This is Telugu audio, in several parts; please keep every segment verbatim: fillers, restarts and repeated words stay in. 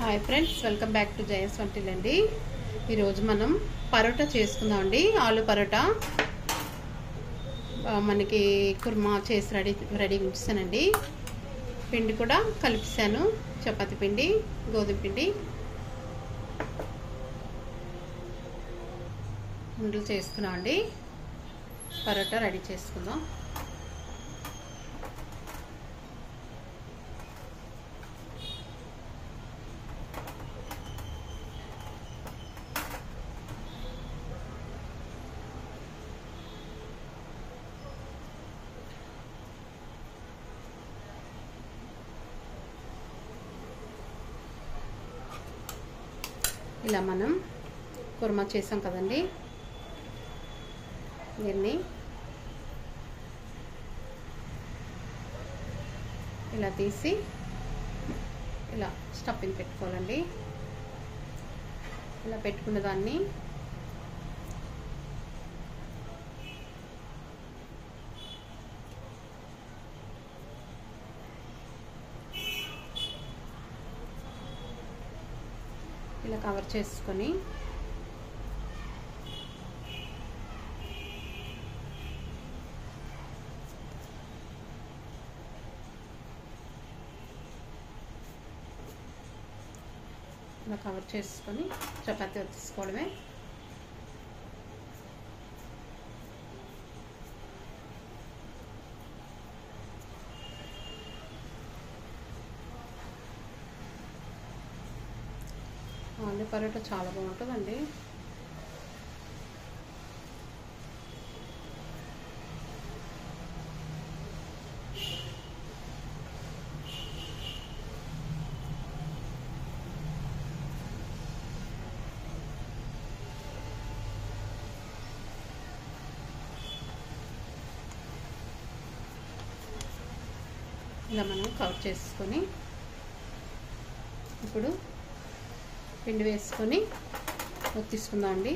Hi friends, welcome back to జయస్ వంటిల్ అండి. ఈరోజు మనం పరోటా చేసుకుందాం అండి. ఆలు పరోటా మనకి కుర్మా చేసి రెడీ రెడీ ఉంచానండి. పిండి కూడా కలిపిస్తాను, చపాతి పిండి, గోధుమ పిండి. ఉండలు చేసుకున్నాం అండి. పరోటా రెడీ చేసుకుందాం. ఇలా మనం కుర్మా చేసాం కదండి, దీన్ని ఇలా తీసి ఇలా స్టఫింగ్ పెట్టుకోవాలండి. ఇలా పెట్టుకున్న దాన్ని ఇలా కవర్ చేసుకొని ఇలా కవర్ చేసుకొని చపాతీ తీసుకోవడమే. ఆలు పరోటా చాలా బాగుంటుందండి. ఇలా మనం కవర్ చేసుకొని ఇప్పుడు పిండి వేసుకొని ఒత్తిసుకుందాం అండి.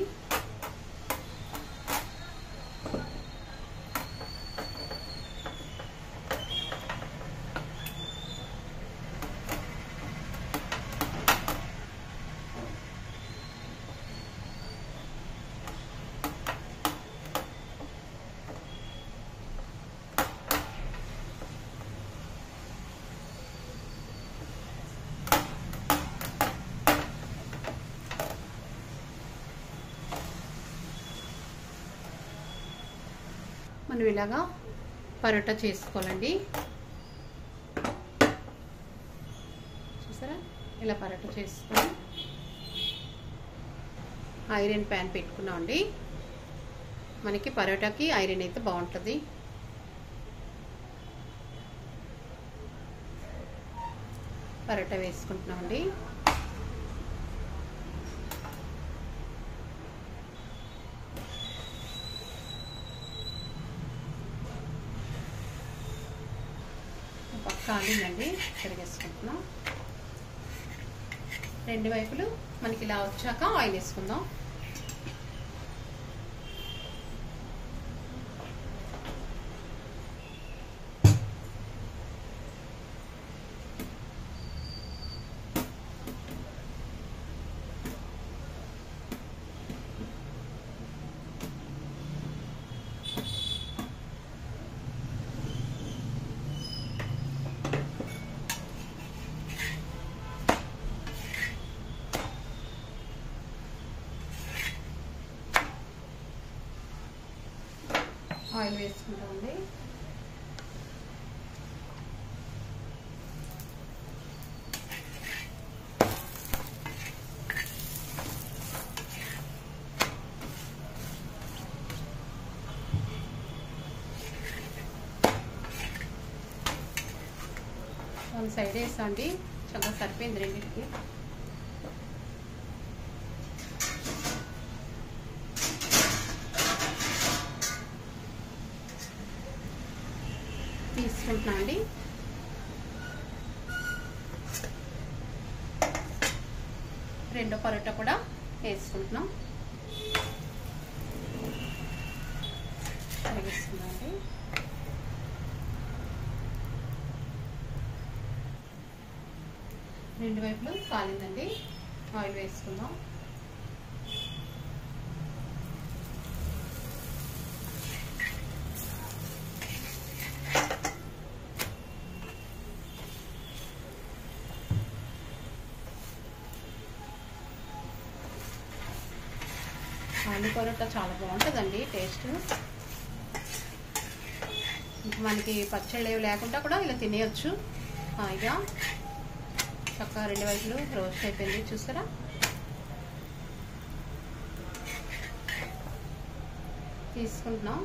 మనం ఇలాగా పరోటా చేసుకోవాలండి. చూసారా, ఇలా పరోటా చేసుకొని ఐరన్ ప్యాన్ పెట్టుకున్నామండి. మనకి పరోటాకి ఐరన్ అయితే బాగుంటుంది. పరోటా వేసుకుంటున్నామండి. కాలిందండి, తిరిగేసుకుంటున్నాం. రెండు వైపులు మనకి ఇలా వచ్చాక ఆయిల్ వేసుకుందాం. ఆయిల్ వేసుకుంటామండి. వన్ సైడ్ వేసండి, చక్కగా సరిపోయింది రెండింటికి. తీసుకుంటున్నా అండి. రెండో పరోటా కూడా వేసుకుంటున్నాం. వేసుకున్నాం అండి. రెండు వైపులు కాలిందండి. ఆయిల్ వేసుకుందాం. ఆలు పరోటా చాలా బాగుంటుందండి టేస్ట్. మనకి పచ్చళ్ళు ఏవి లేకుండా కూడా ఇలా తినేయచ్చు హాయిగా. చక్కగా రెండు వైపులు రోస్ట్ అయిపోయింది చూసారా. తీసుకుంటున్నాం.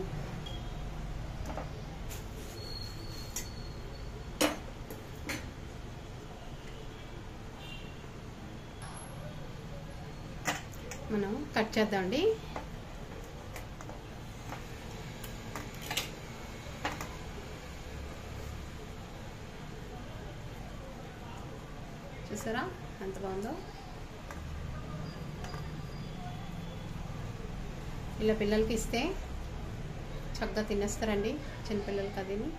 మనం కట్ చేద్దామండి. చూసారా ఎంత బాగుందో. ఇలా పిల్లలకి ఇస్తే చక్కగా తినేస్తారండి చిన్నపిల్లలకి. అదిని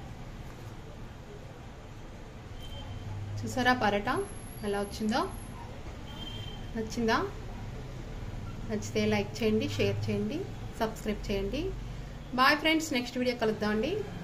చూసారా పరోటా ఎలా వచ్చిందో. నచ్చిందా? నచ్చితే లైక్ చేయండి, షేర్ చేయండి, సబ్స్క్రైబ్ చేయండి. బాయ్ ఫ్రెండ్స్, నెక్స్ట్ వీడియో కలుద్దామండి.